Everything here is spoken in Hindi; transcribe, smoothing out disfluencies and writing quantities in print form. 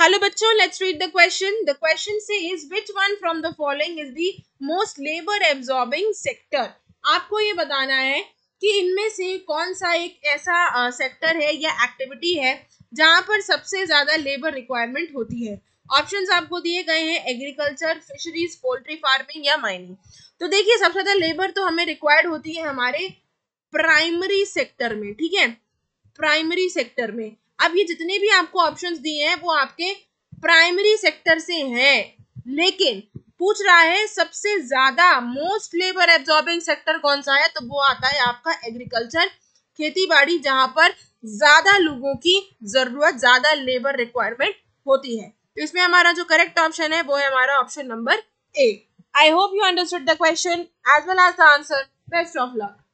हेलो बच्चों, let's read the question. The question says which one from the following is the most labour absorbing sector. आपको ये बताना है कि इनमें से कौन सा एक ऐसा सेक्टर है या एक्टिविटी है जहां पर सबसे ज्यादा लेबर रिक्वायरमेंट होती है. ऑप्शंस आपको दिए गए हैं एग्रीकल्चर, फिशरीज, पोल्ट्री फार्मिंग या माइनिंग. तो देखिए, सबसे ज्यादा लेबर तो हमें रिक्वायर्ड होती है हमारे प्राइमरी सेक्टर में. ठीक है, प्राइमरी सेक्टर में. अब ये जितने भी आपको ऑप्शंस दिए हैं वो आपके प्राइमरी सेक्टर से हैं, लेकिन पूछ रहा है सबसे ज्यादा मोस्ट लेबर एब्जॉर्बिंग सेक्टर कौन सा है, तो वो आता है आपका एग्रीकल्चर, खेती बाड़ी, जहां पर ज्यादा लोगों की जरूरत, ज्यादा लेबर रिक्वायरमेंट होती है. तो इसमें हमारा जो करेक्ट ऑप्शन है वो है हमारा option number A. I hope you understood the question as well as the answer. Best of luck.